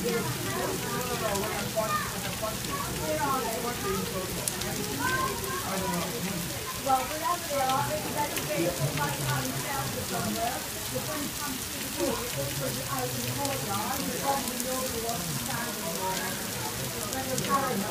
Well, whatever they are, they're very good by the time you sell the somewhere. But when it comes to the book, it was out in the courtyard, you probably know the one standing there. When you're carrying